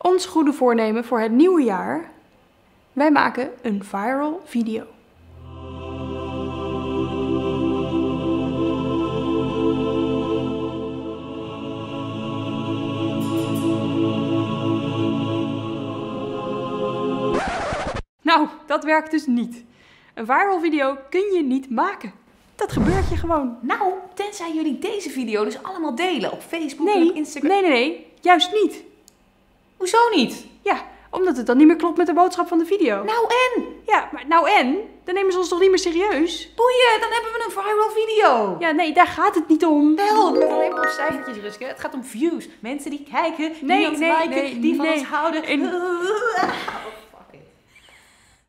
Ons goede voornemen voor het nieuwe jaar. Wij maken een viral video. Nou, dat werkt dus niet. Een viral video kun je niet maken. Dat gebeurt je gewoon. Nou, tenzij jullie deze video dus allemaal delen op Facebook en op Instagram. Nee, juist niet. Hoezo niet? Ja, omdat het dan niet meer klopt met de boodschap van de video. Nou en? Ja, maar nou en? Dan nemen ze ons toch niet meer serieus? Boeien, dan hebben we een viral video. Ja, nee, daar gaat het niet om. Wel, het gaat alleen maar om cijfertjes, Ruske. Het gaat om views. Mensen die kijken, die ons liken, die van ons houden.